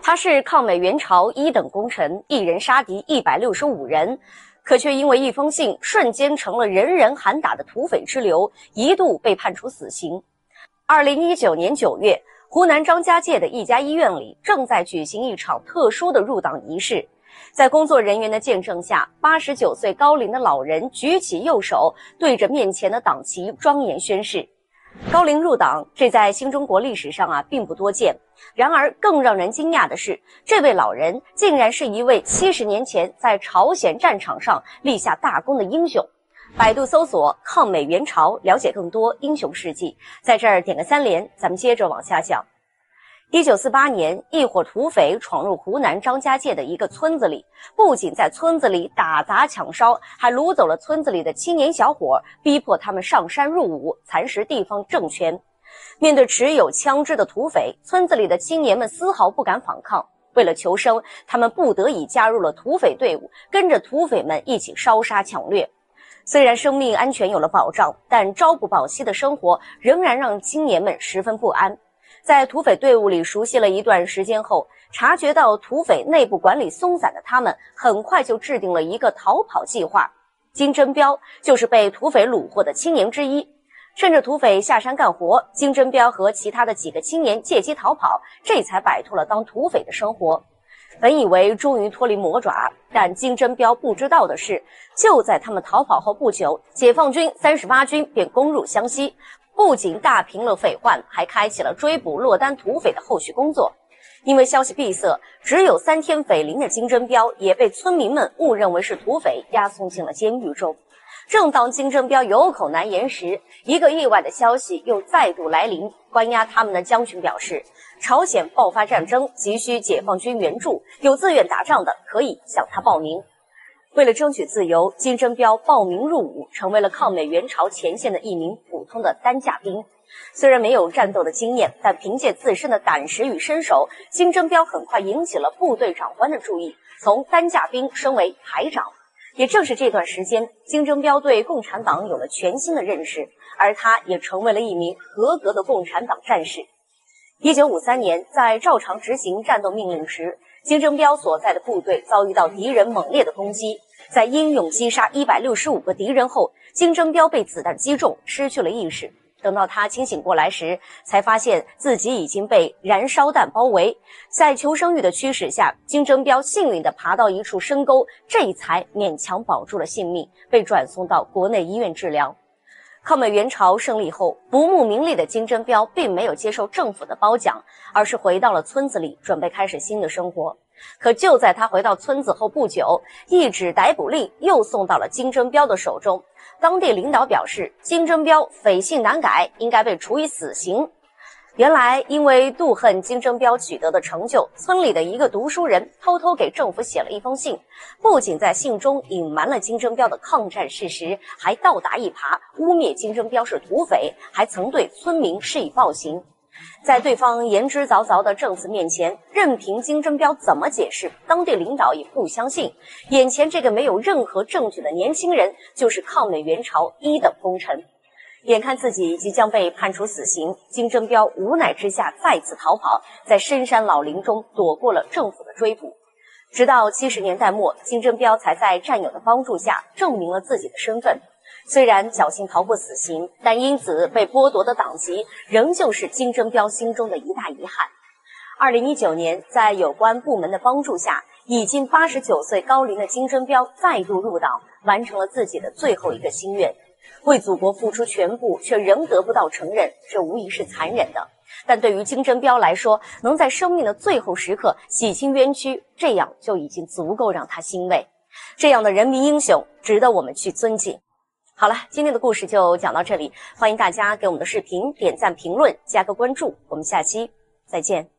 他是抗美援朝一等功臣，一人杀敌165人，可却因为一封信，瞬间成了人人喊打的土匪之流，一度被判处死刑。2019年9月，湖南张家界的一家医院里正在举行一场特殊的入党仪式。在工作人员的见证下，89岁高龄的老人举起右手，对着面前的党旗庄严宣誓。高龄入党，这在新中国历史上并不多见。然而更让人惊讶的是，这位老人竟然是一位70年前在朝鲜战场上立下大功的英雄。百度搜索抗美援朝，了解更多英雄事迹。在这儿点个3连，咱们接着往下讲。1948年，一伙土匪闯入湖南张家界的一个村子里，不仅在村子里打砸抢烧，还掳走了村子里的青年小伙，逼迫他们上山入伍，蚕食地方政权。面对持有枪支的土匪，村子里的青年们丝毫不敢反抗。为了求生，他们不得已加入了土匪队伍，跟着土匪们一起烧杀抢掠。虽然生命安全有了保障，但朝不保夕的生活仍然让青年们十分不安。在土匪队伍里熟悉了一段时间后，察觉到土匪内部管理松散的他们，很快就制定了一个逃跑计划。金珍彪就是被土匪虏获的青年之一。趁着土匪下山干活，金珍彪和其他的几个青年借机逃跑，这才摆脱了当土匪的生活。本以为终于脱离魔爪，但金珍彪不知道的是，就在他们逃跑后不久，解放军38军便攻入湘西，不仅大平了匪患，还开启了追捕落单土匪的后续工作。因为消息闭塞，只有3天匪龄的金珍彪也被村民们误认为是土匪，押送进了监狱中。正当金珍彪有口难言时，一个意外的消息又再度来临。关押他们的将军表示，朝鲜爆发战争，急需解放军援助，有自愿打仗的可以向他报名。为了争取自由，金珍彪报名入伍，成为了抗美援朝前线的一名普通的担架兵。虽然没有战斗的经验，但凭借自身的胆识与身手，金珍彪很快引起了部队长官的注意，从担架兵升为排长。也正是这段时间，金珍彪对共产党有了全新的认识，而他也成为了一名合格的共产党战士。1953年，在照常执行战斗命令时，金珍彪所在的部队遭遇到敌人猛烈的攻击，在英勇击杀165个敌人后，金珍彪被子弹击中，失去了意识。等到他清醒过来时，才发现自己已经被燃烧弹包围。在求生欲的驱使下，金珍彪幸运地爬到一处深沟，这才勉强保住了性命，被转送到国内医院治疗。抗美援朝胜利后，不慕名利的金珍彪并没有接受政府的褒奖，而是回到了村子里，准备开始新的生活。可就在他回到村子后不久，一纸逮捕令又送到了金珍彪的手中。当地领导表示，金珍彪匪性难改，应该被处以死刑。原来因为妒恨金珍彪取得的成就，村里的一个读书人偷偷给政府写了一封信，不仅在信中隐瞒了金珍彪的抗战事实，还倒打一耙，污蔑金珍彪是土匪，还曾对村民施以暴行。在对方言之凿凿的证词面前，任凭金珍彪怎么解释，当地领导也不相信，眼前这个没有任何证据的年轻人就是抗美援朝一等功臣。眼看自己即将被判处死刑，金珍彪无奈之下再次逃跑，在深山老林中躲过了政府的追捕。直到70年代末，金珍彪才在战友的帮助下证明了自己的身份。虽然侥幸逃过死刑，但因此被剥夺的党籍仍旧是金珍彪心中的一大遗憾。2019年，在有关部门的帮助下，已经89岁高龄的金珍彪再度入党，完成了自己的最后一个心愿。为祖国付出全部，却仍得不到承认，这无疑是残忍的。但对于金珍彪来说，能在生命的最后时刻洗清冤屈，这样就已经足够让他欣慰。这样的人民英雄值得我们去尊敬。好了，今天的故事就讲到这里，欢迎大家给我们的视频点赞、评论、加个关注，我们下期再见。